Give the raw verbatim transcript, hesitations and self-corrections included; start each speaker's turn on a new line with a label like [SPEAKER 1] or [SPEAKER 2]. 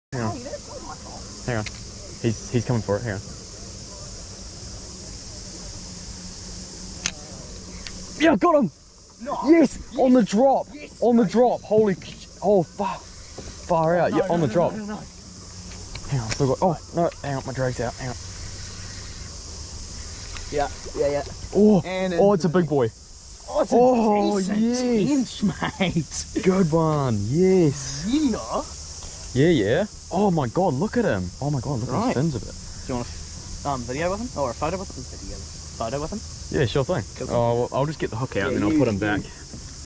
[SPEAKER 1] Hang on.
[SPEAKER 2] Hey, that's not my fault.
[SPEAKER 1] Hang on. He's he's coming for it. Hang on. Yeah, got him.
[SPEAKER 2] No.
[SPEAKER 1] Yes,
[SPEAKER 2] Yes.
[SPEAKER 1] on the drop.
[SPEAKER 2] Yes.
[SPEAKER 1] On the
[SPEAKER 2] No,
[SPEAKER 1] drop. Holy, oh fuck. Far out.
[SPEAKER 2] No,
[SPEAKER 1] yeah,
[SPEAKER 2] no,
[SPEAKER 1] on the
[SPEAKER 2] no,
[SPEAKER 1] drop.
[SPEAKER 2] No, no, no.
[SPEAKER 1] Hang on, still got. Oh no, hang on, my drag's out. Hang on.
[SPEAKER 2] Yeah, yeah, yeah.
[SPEAKER 1] Oh,
[SPEAKER 2] And
[SPEAKER 1] oh, it's a big boy.
[SPEAKER 2] Oh, it's a
[SPEAKER 1] Oh,
[SPEAKER 2] decent
[SPEAKER 1] yes.
[SPEAKER 2] tench, mate.
[SPEAKER 1] Good one. Yes.
[SPEAKER 2] You know.
[SPEAKER 1] Yeah, yeah. Oh my god, look at him. Oh my god, look at
[SPEAKER 2] Right.
[SPEAKER 1] his fins a bit.
[SPEAKER 2] Do you want a um, video with him? Or a photo with him? Video. Photo with him?
[SPEAKER 1] Yeah, sure thing.
[SPEAKER 2] Cool.
[SPEAKER 1] Oh, well, I'll just get the hook out
[SPEAKER 2] Yeah,
[SPEAKER 1] and then I'll
[SPEAKER 2] you-
[SPEAKER 1] put him
[SPEAKER 2] you-
[SPEAKER 1] back.